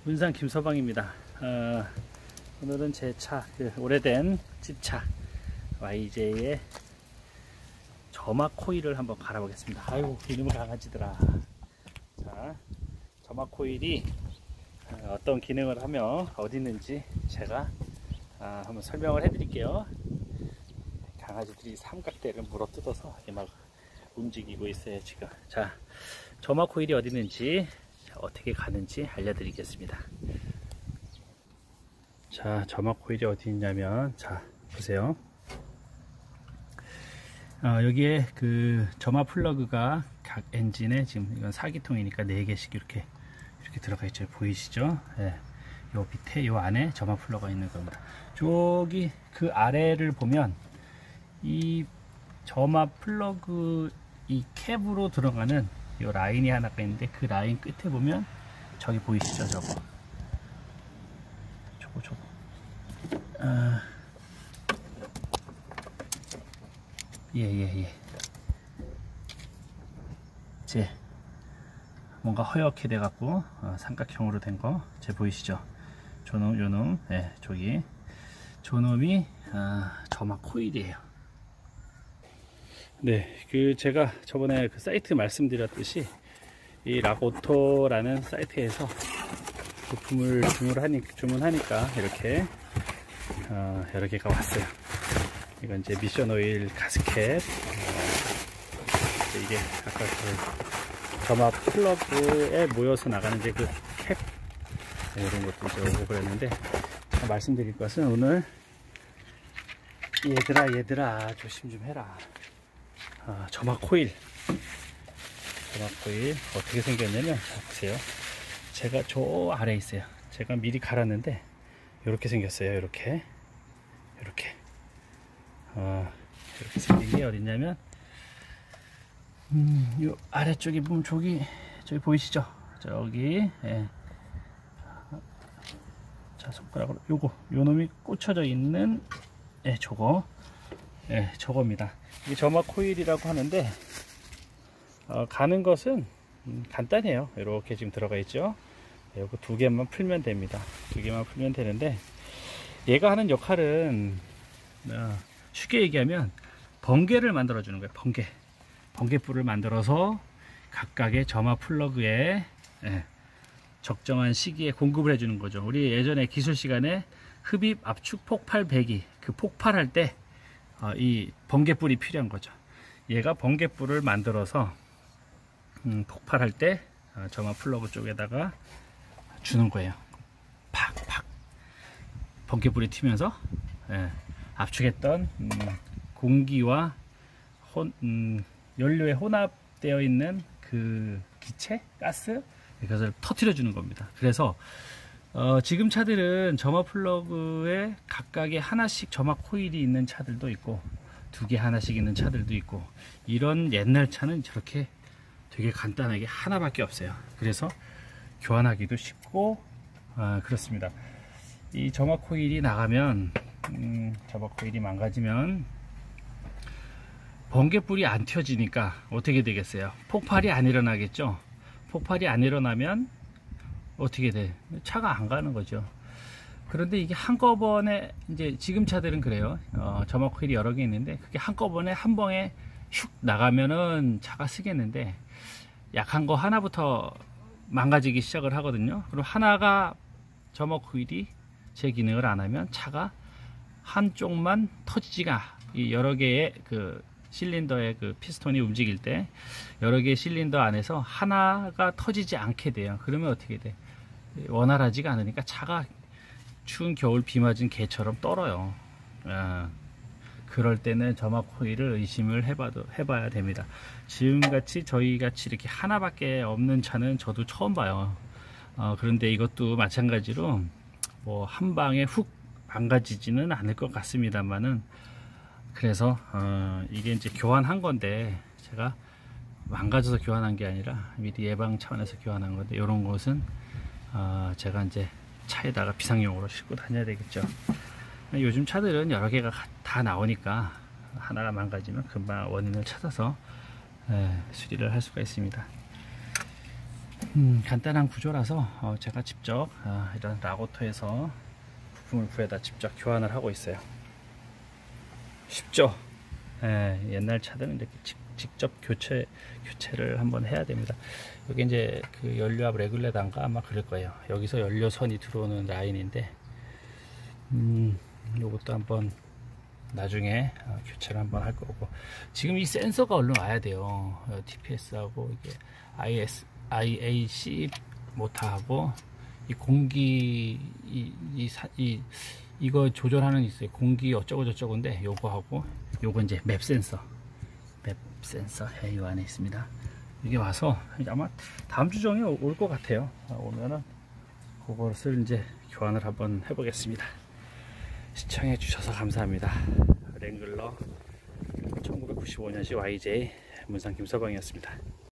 문산 김서방입니다. 오늘은 제 차, 오래된 집차 YJ의 점막 코일을 한번 갈아보겠습니다. 아이고, 이놈의 강아지들아. 자, 점막 코일이 어떤 기능을 하며 어디 있는지 제가 한번 설명을 해드릴게요. 강아지들이 삼각대를 물어뜯어서 막 움직이고 있어요 지금. 자, 점막 코일이 어디 있는지 어떻게 가는지 알려드리겠습니다. 자, 점막 코일이 어디 있냐면, 자 보세요. 여기에 그 점막 플러그가 각 엔진에 지금 이건 4기통이니까 4개씩 이렇게 들어가 있죠. 보이시죠? 네. 요 밑에 요 안에 점막 플러그가 있는 겁니다. 저기 그 아래를 보면 이 점막 플러그 이 캡으로 들어가는 이 라인이 하나가 있는데, 그 라인 끝에 보면 저기 보이시죠? 저거 제 뭔가 허옇게 돼 갖고 삼각형으로 된 거 제 보이시죠? 요놈, 네, 저기 저놈이 점막 코일이에요. 네, 제가 저번에 그 사이트 말씀드렸듯이 이 락오토라는 사이트에서 부품을 주문하니까 이렇게 여러 개가 왔어요. 이건 이제 미션 오일 가스켓, 이게 아까 그 점막 플러그에 모여서 나가는 이제 그 캡, 이런 것도 이제 오고 그랬는데, 제가 말씀드릴 것은 오늘 얘들아 조심 좀 해라. 점막 코일 어떻게 생겼냐면, 자, 보세요. 제가 저 아래에 있어요. 제가 미리 갈았는데 이렇게 생겼어요. 이렇게 생긴 게 어딨냐면, 요 아래쪽에 보면 저기 보이시죠? 저기, 예. 자, 손가락으로 요 놈이 꽂혀져 있는, 예, 저겁니다. 이게 점막 코일이라고 하는데, 가는 것은 간단해요. 이렇게 지금 들어가 있죠. 요거 2개만 풀면 됩니다. 2개만 풀면 되는데, 얘가 하는 역할은 쉽게 얘기하면 번개를 만들어 주는 거예요. 번개불을 만들어서 각각의 점막 플러그에 적정한 시기에 공급을 해 주는 거죠. 우리 예전에 기술 시간에 흡입 압축 폭발 배기, 그 폭발할 때 이 번개불이 필요한 거죠. 얘가 번개불을 만들어서 폭발할 때 점막 플러그 쪽에다가 주는 거예요. 팍팍 번개불이 튀면서 압축했던 공기와 연료에 혼합되어 있는 그 기체, 가스, 이것을 터뜨려 주는 겁니다. 그래서 지금 차들은 점막 플러그에 각각의 하나씩 점막 코일이 있는 차들도 있고, 2개 하나씩 있는 차들도 있고, 이런 옛날 차는 저렇게 되게 간단하게 하나밖에 없어요. 그래서 교환하기도 쉽고 그렇습니다. 이 점막 코일이 나가면, 점막 코일이 망가지면 번개불이 안 튀어지니까 어떻게 되겠어요? 폭발이 안 일어나겠죠. 폭발이 안 일어나면 어떻게 돼? 차가 안 가는 거죠. 그런데 이게 한꺼번에, 이제 지금 차들은 그래요. 점막 코일이 여러 개 있는데, 그게 한꺼번에 한 방에 슉 나가면은 차가 쓰겠는데, 약한 거 하나부터 망가지기 시작을 하거든요. 그럼 하나가 점막 코일이 제 기능을 안 하면 차가 한쪽만 터지지가, 이 여러 개의 그 실린더의 그 피스톤이 움직일 때 여러 개의 실린더 안에서 하나가 터지지 않게 돼요. 그러면 어떻게 돼? 원활하지가 않으니까 차가 추운 겨울 비 맞은 개처럼 떨어요. 그럴 때는 점막 코일을 의심을 해봐야 됩니다. 지금같이 저희같이 이렇게 하나밖에 없는 차는 저도 처음 봐요. 그런데 이것도 마찬가지로 뭐 한 방에 훅 망가지지는 않을 것 같습니다만은, 그래서 이게 이제 교환한 건데, 제가 망가져서 교환한 게 아니라 미리 예방 차원에서 교환한 건데, 이런 것은 제가 이제 차에다가 비상용으로 싣고 다녀야 되겠죠. 요즘 차들은 여러 개가 다 나오니까 하나가 망가지면 금방 원인을 찾아서 수리를 할 수가 있습니다. 간단한 구조라서 제가 직접 이런 라고토에서 부품을 구해다 직접 교환을 하고 있어요. 쉽죠? 옛날 차들은 이렇게 직접 교체를 한번 해야 됩니다. 여기 이제 그 연료압 레귤레단가 아마 그럴 거예요. 여기서 연료선이 들어오는 라인인데, 요것도 한번 나중에 교체를 한번 할 거고, 지금 이 센서가 얼른 와야 돼요. TPS하고 이게 IAC 모터하고 이 공기 이거 조절하는 있어요. 공기 어쩌고 저쩌고인데 요거 하고 요거 이제 맵 센서 이 안에 있습니다. 이게 와서 아마 다음 주 중에 올 것 같아요. 오면은 그것을 이제 교환을 한번 해보겠습니다. 시청해 주셔서 감사합니다. 랭글러 1995년식 YJ 문상 김서방이었습니다.